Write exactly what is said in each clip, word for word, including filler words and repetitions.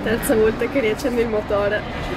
Terza volta che riaccende il motore.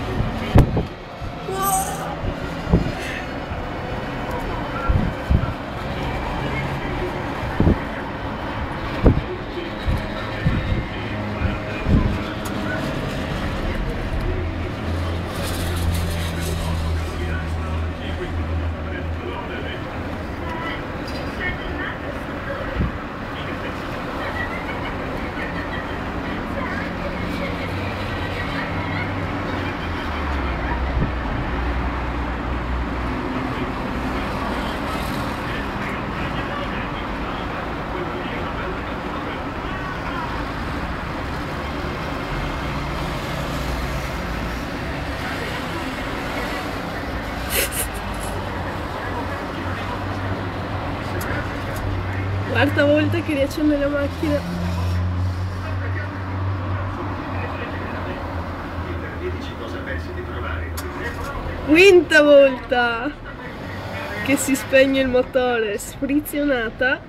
Quarta volta che riaccende la macchina. Quinta volta che si spegne il motore, sfrizionata.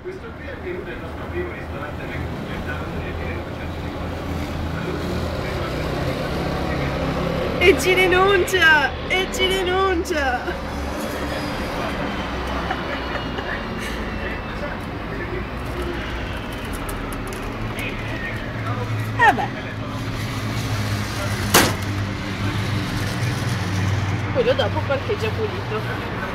E ci rinuncia! E ci rinuncia! Vabbè. Quello dopo parcheggia pulito.